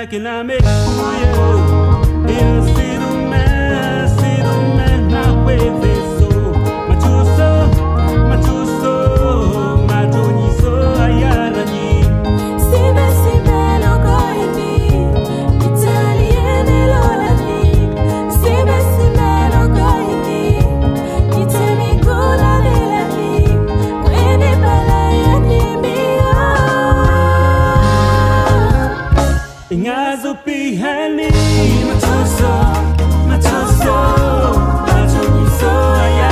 can I make you? You see the man, not with this soul. My true soul, my true soul, my true soul, ayala ni. Sibe sibe logo ini, Italian lola ni. Sibe sibe logo ini, Italian cola della ni. Quindi bella ya ni mio. Ingazo pihani, my true soul, my true soul, my true soul.